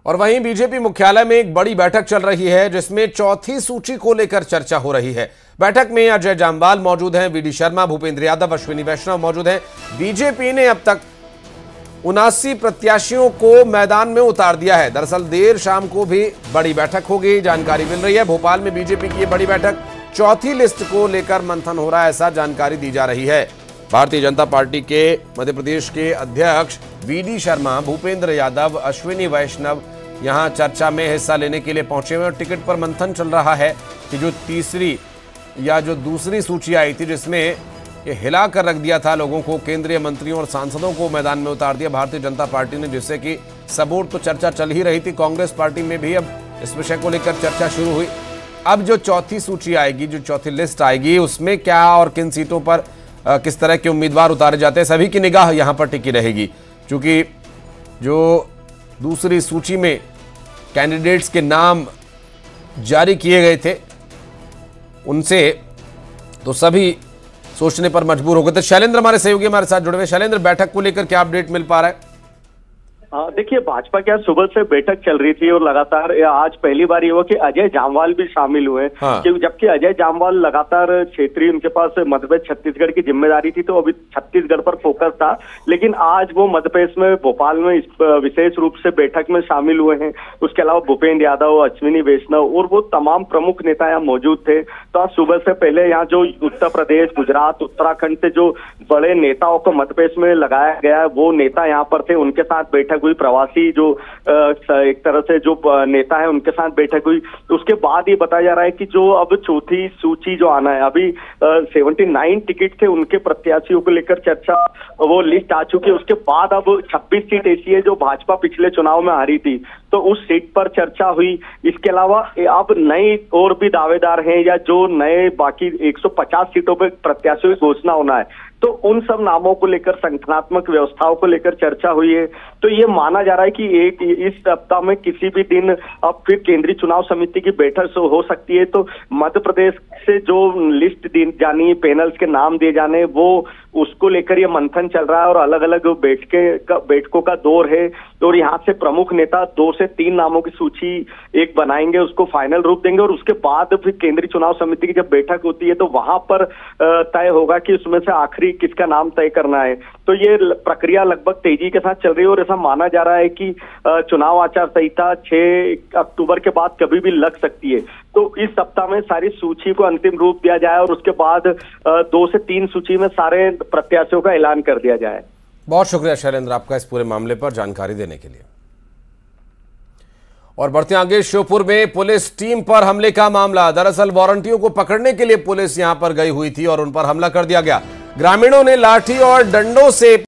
और वहीं बीजेपी मुख्यालय में एक बड़ी बैठक चल रही है जिसमें चौथी सूची को लेकर चर्चा हो रही है। बैठक में अजय जामवाल मौजूद हैं, वीडी शर्मा, भूपेंद्र यादव, अश्विनी वैष्णव मौजूद हैं। बीजेपी ने अब तक 79 प्रत्याशियों को मैदान में उतार दिया है। दरअसल देर शाम को भी बड़ी बैठक होगी, जानकारी मिल रही है। भोपाल में बीजेपी की बड़ी बैठक, चौथी लिस्ट को लेकर मंथन हो रहा है, ऐसा जानकारी दी जा रही है। भारतीय जनता पार्टी के मध्य प्रदेश के अध्यक्ष वीडी शर्मा, भूपेंद्र यादव, अश्विनी वैष्णव यहां चर्चा में हिस्सा लेने के लिए पहुंचे हुए और टिकट पर मंथन चल रहा है कि जो तीसरी या जो दूसरी सूची आई थी जिसमें ये हिला कर रख दिया था लोगों को, केंद्रीय मंत्रियों और सांसदों को मैदान में उतार दिया भारतीय जनता पार्टी ने, जिससे कि सबूर तो चर्चा चल ही रही थी। कांग्रेस पार्टी में भी अब इस विषय को लेकर चर्चा शुरू हुई। अब जो चौथी सूची आएगी, जो चौथी लिस्ट आएगी, उसमें क्या और किन सीटों पर किस तरह के उम्मीदवार उतारे जाते हैं, सभी की निगाह यहां पर टिकी रहेगी। क्योंकि जो दूसरी सूची में कैंडिडेट्स के नाम जारी किए गए थे उनसे तो सभी सोचने पर मजबूर हो गए थे। शैलेंद्र हमारे सहयोगी हमारे साथ जुड़े हुए। शैलेंद्र, बैठक को लेकर क्या अपडेट मिल पा रहा है? देखिए, भाजपा क्या सुबह से बैठक चल रही थी और लगातार आज पहली बार ये हुआ कि अजय जामवाल भी शामिल हुए। जबकि अजय जामवाल लगातार क्षेत्रीय, उनके पास मध्य प्रदेश छत्तीसगढ़ की जिम्मेदारी थी, तो अभी छत्तीसगढ़ पर फोकस था। लेकिन आज वो मध्य प्रदेश में भोपाल में विशेष रूप से बैठक में शामिल हुए हैं। उसके अलावा भूपेंद्र यादव, अश्विनी वैष्णव और वो तमाम प्रमुख नेता यहाँ मौजूद थे। तो आज सुबह से पहले यहाँ जो उत्तर प्रदेश, गुजरात, उत्तराखंड से जो बड़े नेताओं को मध्य प्रदेश में लगाया गया है, वो नेता यहाँ पर थे, उनके साथ बैठक हुई। प्रवासी जो एक तरह से जो नेता है उनके साथ बैठक हुई। उसके बाद ये बताया जा रहा है कि जो अब चौथी सूची जो आना है, अभी 79 टिकट थे, उनके प्रत्याशियों को लेकर चर्चा, वो लिस्ट आ चुकी है। उसके बाद अब 26 सीट ऐसी है जो भाजपा पिछले चुनाव में हारी थी, तो उस सीट पर चर्चा हुई। इसके अलावा अब नए और भी दावेदार हैं या जो नए बाकी 150 सीटों पर प्रत्याशियों की घोषणा होना है, तो उन सब नामों को लेकर, संगठनात्मक व्यवस्थाओं को लेकर चर्चा हुई है। तो ये माना जा रहा है कि इस सप्ताह में किसी भी दिन अब फिर केंद्रीय चुनाव समिति की बैठक हो सकती है। तो मध्य प्रदेश से जो लिस्ट दी जानी, पैनल्स के नाम दिए जाने, वो उसको लेकर ये मंथन चल रहा है और अलग अलग बैठकों का दौर है। और यहाँ से प्रमुख नेता 2 से 3 नामों की सूची एक बनाएंगे, उसको फाइनल रूप देंगे और उसके बाद फिर केंद्रीय चुनाव समिति की जब बैठक होती है तो वहां पर तय होगा कि उसमें से आखिरी किसका नाम तय करना है। तो ये प्रक्रिया लगभग तेजी के साथ चल रही है और ऐसा माना जा रहा है कि चुनाव आचार संहिता 6 अक्टूबर के बाद कभी भी लग सकती है। तो इस सप्ताह में सारी सूची को अंतिम रूप दिया जाए और उसके बाद 2 से 3 सूची में सारे प्रत्याशियों का ऐलान कर दिया जाए। बहुत शुक्रिया शैलेंद्र आपका इस पूरे मामले पर जानकारी देने के लिए। और बढ़ते आगे, श्योपुर में पुलिस टीम पर हमले का मामला। दरअसल वारंटियों को पकड़ने के लिए पुलिस यहां पर गई हुई थी और उन पर हमला कर दिया गया। ग्रामीणों ने लाठी और डंडों से